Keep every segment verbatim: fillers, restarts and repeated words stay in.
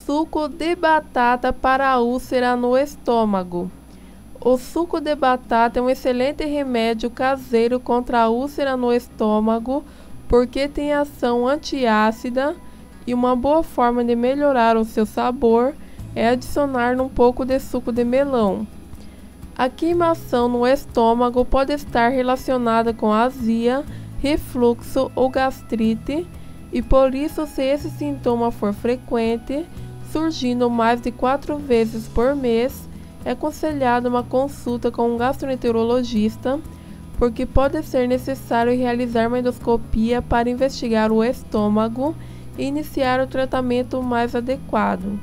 Suco de batata para a úlcera no estômago. O suco de batata é um excelente remédio caseiro contra a úlcera no estômago, porque tem ação antiácida, e uma boa forma de melhorar o seu sabor é adicionar um pouco de suco de melão. A queimação no estômago pode estar relacionada com azia, refluxo ou gastrite, e por isso, se esse sintoma for frequente, surgindo mais de quatro vezes por mês, é aconselhada uma consulta com um gastroenterologista, porque pode ser necessário realizar uma endoscopia para investigar o estômago e iniciar o tratamento mais adequado.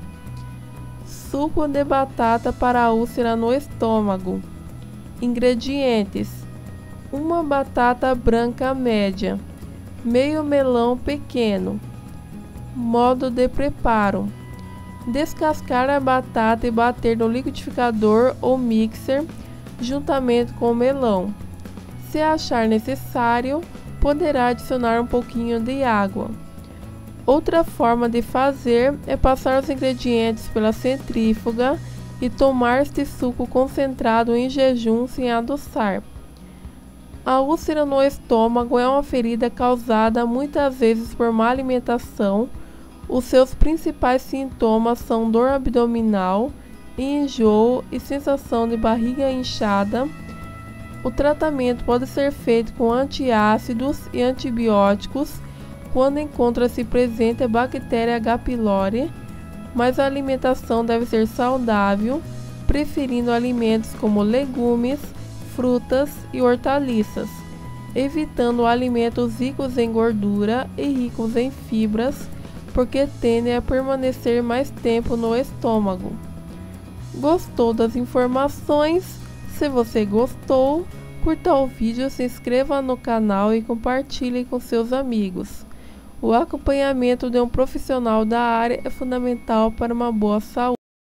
Suco de batata para a úlcera no estômago. Ingredientes: uma batata branca média, meio melão pequeno. Modo de preparo: descascar a batata e bater no liquidificador ou mixer juntamente com o melão. Se achar necessário, poderá adicionar um pouquinho de água. Outra forma de fazer é passar os ingredientes pela centrífuga e tomar este suco concentrado em jejum sem adoçar. A úlcera no estômago é uma ferida causada muitas vezes por má alimentação. Os seus principais sintomas são dor abdominal, enjoo e sensação de barriga inchada. O tratamento pode ser feito com antiácidos e antibióticos quando encontra-se presente a bactéria H. pylori, mas a alimentação deve ser saudável, preferindo alimentos como legumes, frutas e hortaliças, evitando alimentos ricos em gordura e ricos em fibras, porque tendem a permanecer mais tempo no estômago. Gostou das informações? Se você gostou, curta o vídeo, se inscreva no canal e compartilhe com seus amigos. O acompanhamento de um profissional da área é fundamental para uma boa saúde.